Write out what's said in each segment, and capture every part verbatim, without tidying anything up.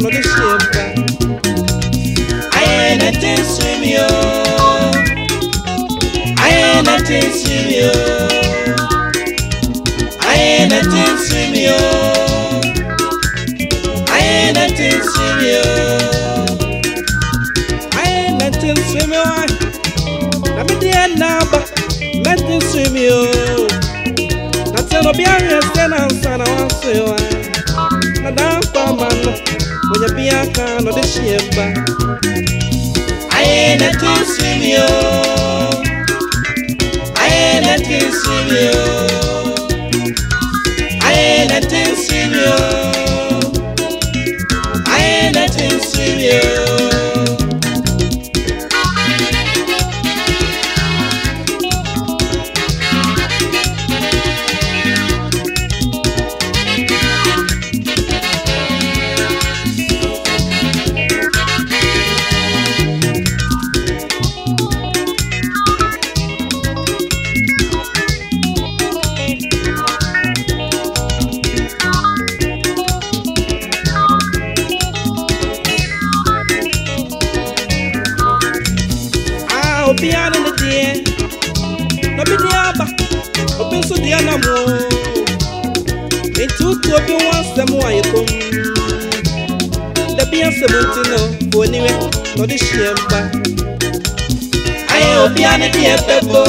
no the ship. I ain't a tin swim yo. I ain't a tin swim yo. I ain't a tin swim yo. I ain't a tin swim yo. I ain't a tin swim yo. I'm in the end now, but nothing swim yo. That's no be a stand and son. I want to you. Madam Paman, when you be a can of the ship. I ain't a tin swim yo. I ain't a tin swim yo. I ain't a tin swim yo. I ain't a tin swim yo. Obian in the dear, no be the abba, open so the animal. In two to open once the more you come. The beer seventeen, for anyway, no the shemba. I am Obian in the pebble.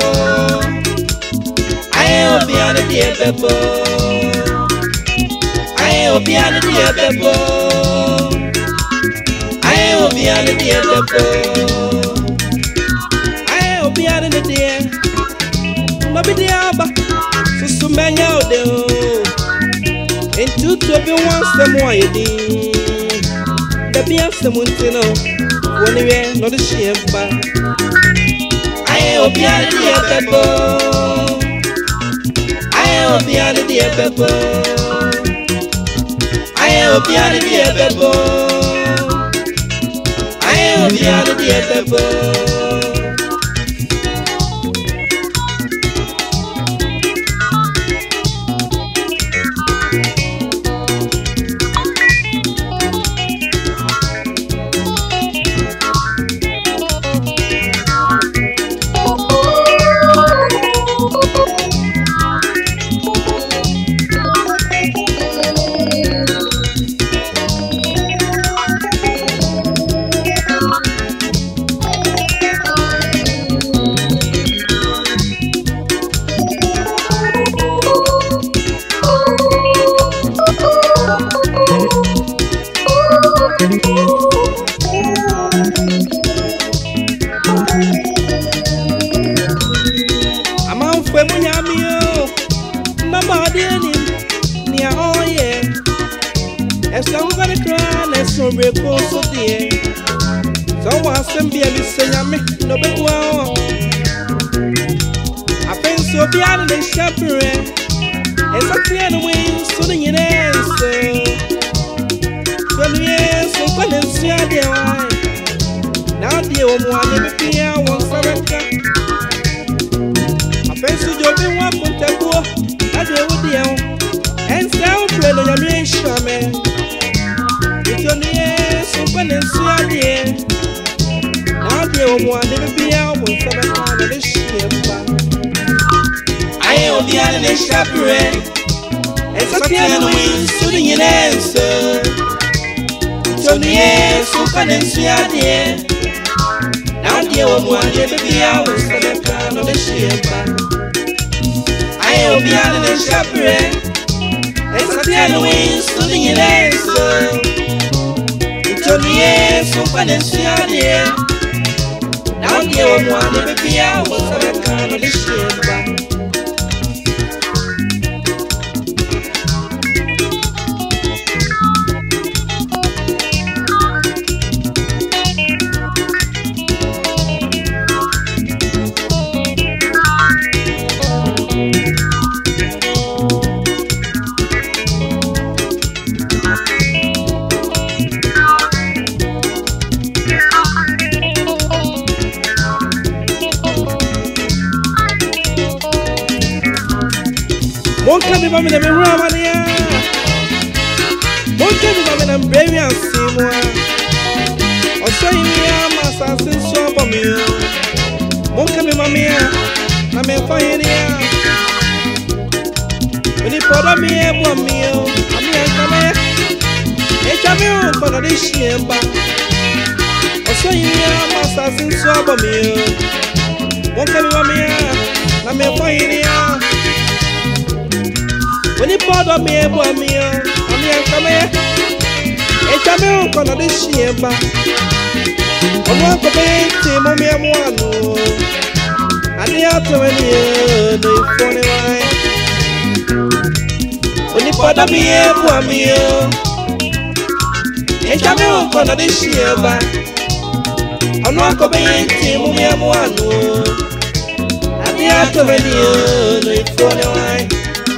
I am Obian in the pebble. I am Obian in the pebble. I am Obian in the pebble. Be out in the day, no be the abba, so so many out there. And two to be once the more you did. The beer someone to know, when you wear not a shame, but I am be out in the pebble. I am be out in the pebble. I am be out in the pebble. I am be out in the pebble. So dear, someone send me a listen. No big wow. I think so beyond the chaperone. It's a clear way, so the answer. Twenty years, so when it's your dear wife. Now, dear one, never be a one surrender. I think so you'll be one for the poor. I do with you. And sound friend of your nation, man. It's your near, so when it's your dear. Now, dear one, never be a one surrender. The ship. I am the other chaperone. It's a clear way, so the answer. Twenty years, so when it's your dear. Now, dear one, never be a one surrender. The ship. I am the other chaperone. It's a clear way, so the answer. Twenty years, so when it's your dear. Now, dear one, never be a one surrender. The ship. Monka mi mami na mi rama niya. Monke bi mama na mbremi asimwa. Oso yimi amasa sinso bomi o. Monke bi mama ya na me fa yini ya. Oni podo mi e bo mi o. Ami ankame. E chame o kono de shiemba. Oso yimi amasa sinso bomi o. Monke bi mama ya na me fa yini ya. Oni podo mi e bo mi o. Ami ankame. E chame o kono de shiemba. Ono ko be ti mo mi amuanu. Ani atomeni no ifone wai. Oni podo mi e bo mi o. E chame o kono de shiemba. Ono ko be ti mo mi amuanu. Ani atomeni no ifone wai.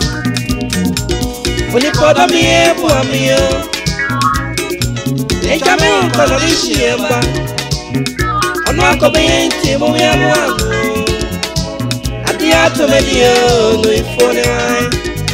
Oni podo mi e bo mi o. E chame o kono de shiemba. Ono ko be ti mo mi amuanu. Ani atomeni no ifone wai.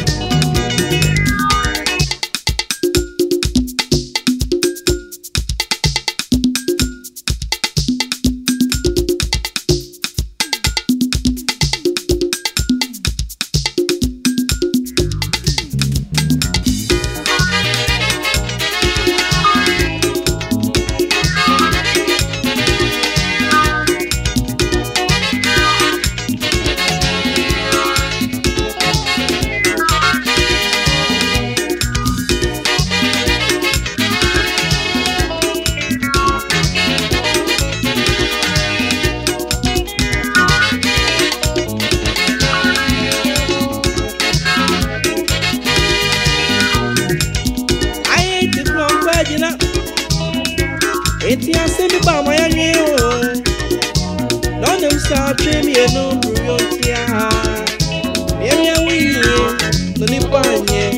Eti asemi ba ma ya nwe o. No nem sa twemi enu buru ntia. Yemi awi no ni panye.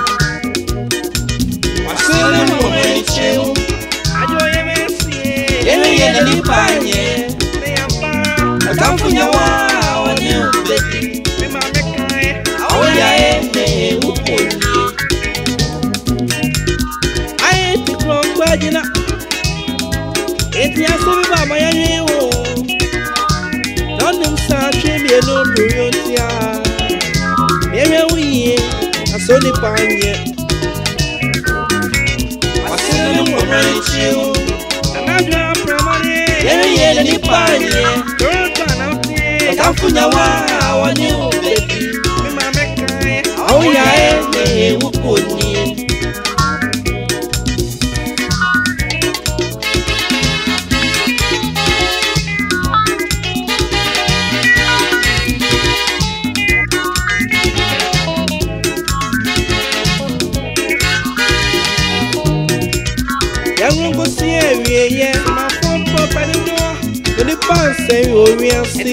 Wasele mo mencheu. Ajo yemi sie. Yemi ye ni panye. Ne yamba. Atamfunya wa wani ubeti. Me ma mekai. Awya ene uponi. Ai ti kro kwajina. Eti asemi ba ma ya nwe o. No nem sa twemi enu buru ntia. Yemi awi aso ni panye. Wasele mo mencheu. Anadwa pramane. Yemi ye ni panye. Atamfunya wa wani ubeti. Me ma mekai. Awya ene uponi. Yango sie wieye ma pompo panido. Oni panse ori ansi.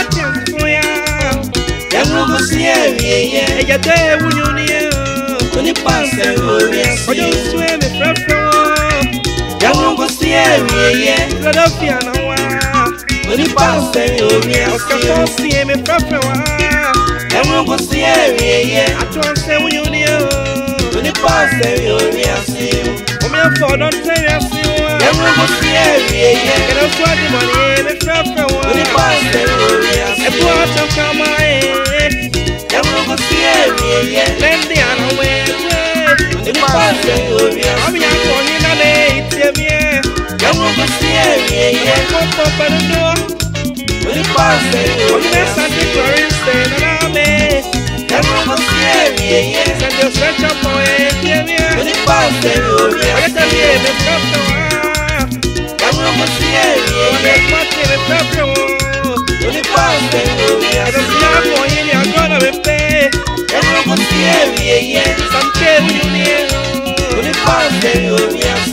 Yango sie wieye eja de wunyuni e. Oni panse ori ansi. Ojo swe me frafra wo. Yango sie wieye Philadelphia na wa. Oni panse ori ansi. Oska sie me frafra wa. Yango sie wieye atwanse wunyuni e. Oni panse ori ansi. For don't say I see one. Yango sie wieye. Get us what the money me frafra wo. Oni panse ori ansi. E bo to kama e. Yango sie wieye. Lendi ana we. Oni panse ori ansi. Ami akoni na le itie mie. Yango sie wieye. Pompo panido. Oni panse ori ansi. Oni Santa Clarissa na me. Yango sie wieye. Send your search up for it. Oni panse ori ansi. Me frafra wa. Yango sie wieye. Me frafra wo. Oni panse ori ansi. Edo mo yini agona me pe. Yango sie wieye. Samke wunyuni e. Oni panse ori ansi.